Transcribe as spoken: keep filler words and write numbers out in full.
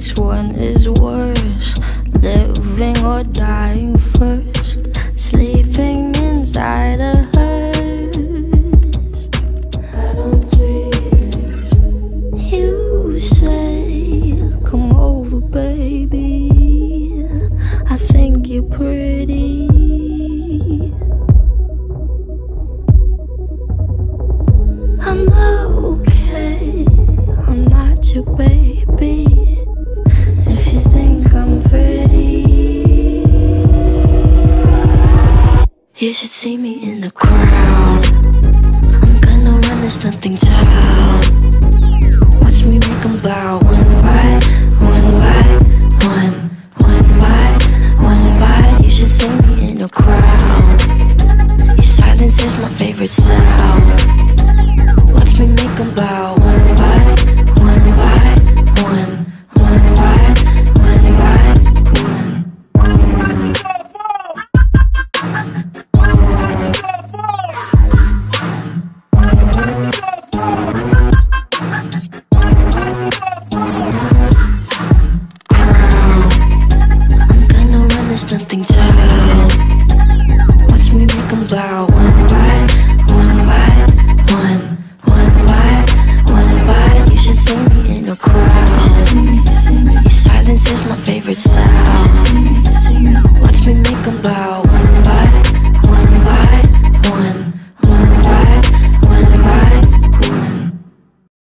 which one is worse, living or dying first, sleeping inside a hearse. I don't dream. You say, come over baby, I think you're pretty. I'm okay, I'm not your baby, if you think I'm pretty. You should see me in the crowd, I'm gonna run, there's nothing to out. Watch me make them bow, one by, one by, one, one by, one by. You should see me in the crowd, your silence is my favorite sound. Watch me make them bow.